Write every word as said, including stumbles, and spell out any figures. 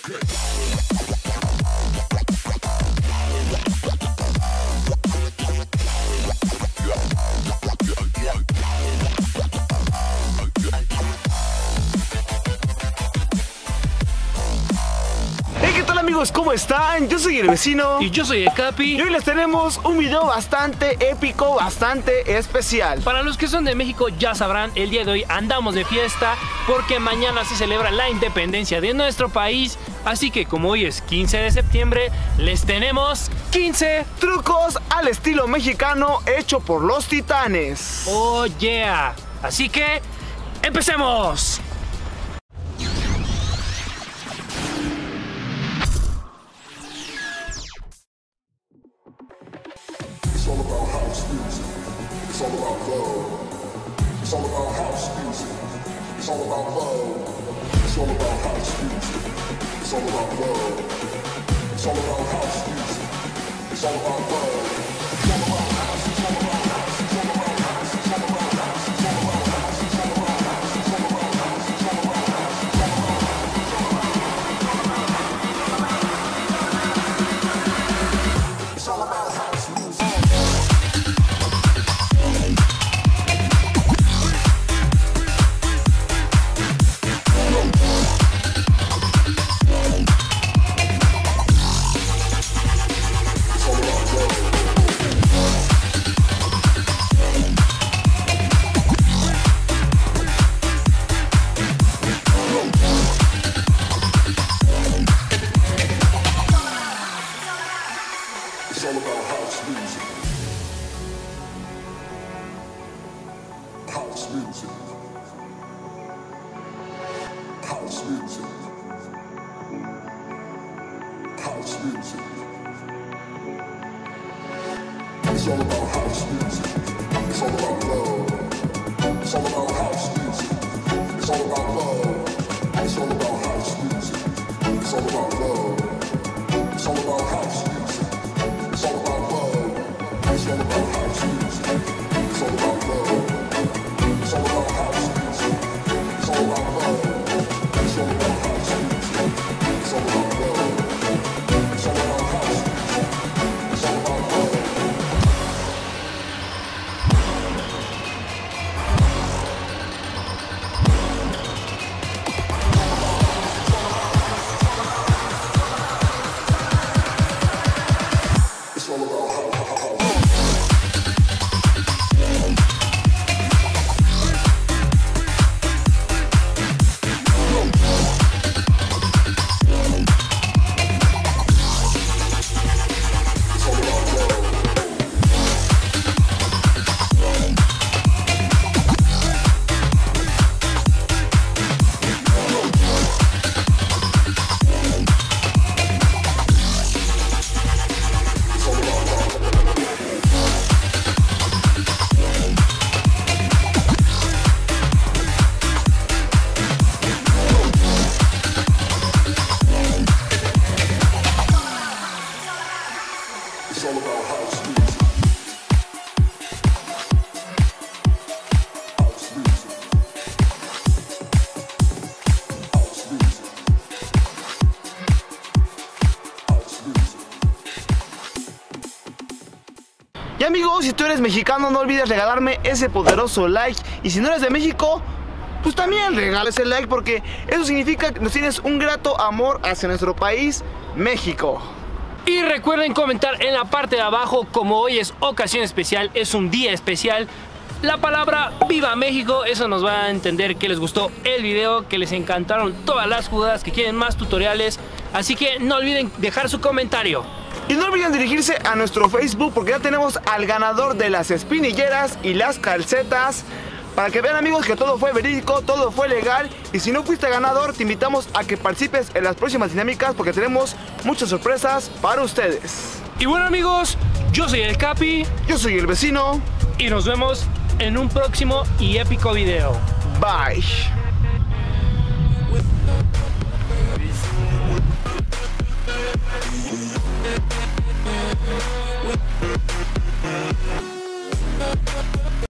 Amigos, ¿cómo están? Yo soy el vecino. Y yo soy el Capi. Y hoy les tenemos un video bastante épico, bastante especial. Para los que son de México ya sabrán, el día de hoy andamos de fiesta porque mañana se celebra la independencia de nuestro país. Así que como hoy es quince de septiembre, les tenemos quince trucos al estilo mexicano hecho por los titanes. Oh yeah. Así que ¡empecemos! It's all about house music. It's all about love. It's all about house music. It's all about love. It's all about house music. It's all about love. It's all about house music. It's all about love. It's all about house. It's all about house. It's all about house. It's all about house. It's all about house. It's all about house. It's all about house. It's all about house. It's all about house. It's all about house music. It's all about house music. House music. House music. House music. It's all about house music. It's all about love. It's all about house music. It's all about love. It's all about house music. It's all about love. It's all about house music. It's all about love. It's all about house music. It's all about love. It's all about house music. It's all about love. It's all about house music. It's all about love. It's all about house music. It's all about love. It's all about house. It's all about house music. House music. House music. House music. Y amigos, si tú eres mexicano, no olvides regalarme ese poderoso like. Y si no eres de México, pues también regala ese like, porque eso significa que nos tienes un grato amor hacia nuestro país, México. Y recuerden comentar en la parte de abajo, como hoy es ocasión especial, es un día especial, la palabra Viva México. Eso nos va a entender que les gustó el video, que les encantaron todas las jugadas, que quieren más tutoriales. Así que no olviden dejar su comentario. Y no olviden dirigirse a nuestro Facebook, porque ya tenemos al ganador de las espinilleras y las calcetas, para que vean, amigos, que todo fue verídico, todo fue legal. Y si no fuiste ganador, te invitamos a que participes en las próximas dinámicas, porque tenemos muchas sorpresas para ustedes. Y bueno, amigos, yo soy el Capi. Yo soy el vecino. Y nos vemos en un próximo y épico video. Bye. We'll be right back.